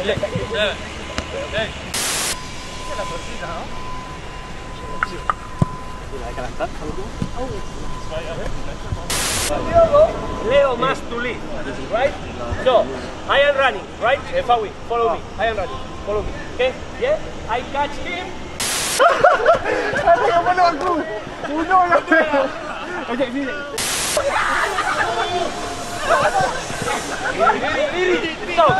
Leo must to lead, right? So, I am running, right? Fawi, follow me. I am running, follow me. Okay? Yeah? I catch him. Jangan peluk aku. Bunuh lah dia. Okey, sini. Iri. Stop.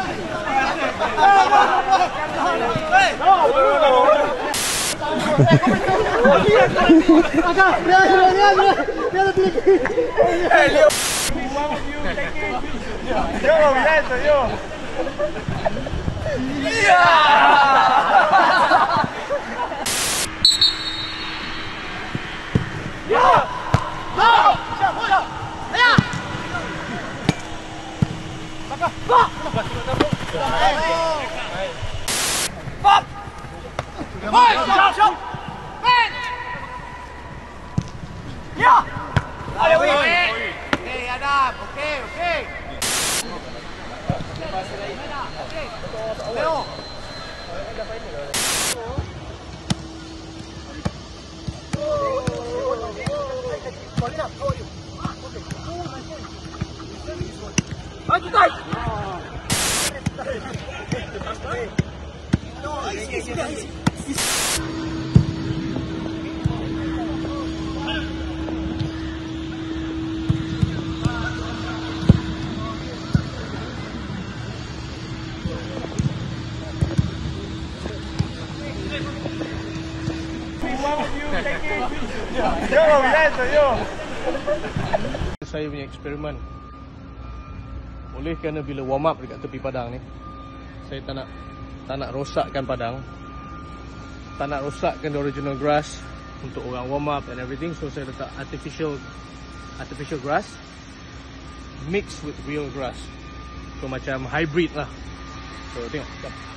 Saya punya eksperimen. Oleh kerana bila warm up dekat tepi padang ni, saya tak nak rosakkan padang. Tak nak rosakkan the original grass untuk orang warm up and everything, so saya letak artificial grass mixed with real grass. So macam hybrid lah. So tengok.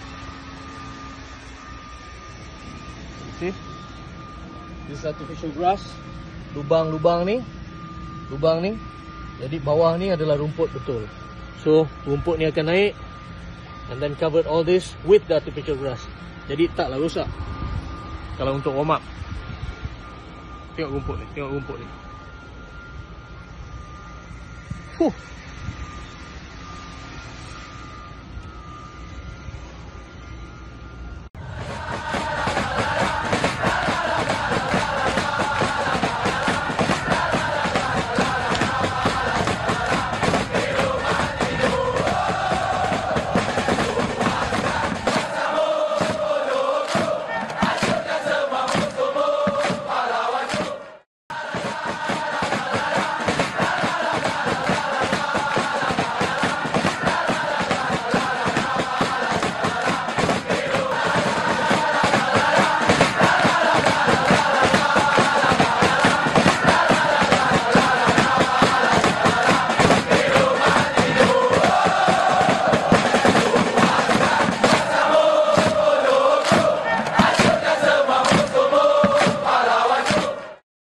See? This is artificial grass. Lubang ni. Jadi bawah ni adalah rumput betul. So rumput ni akan naik and then covered all this with the artificial grass. Jadi taklah rosak kalau untuk warm up. Tengok rumput ni.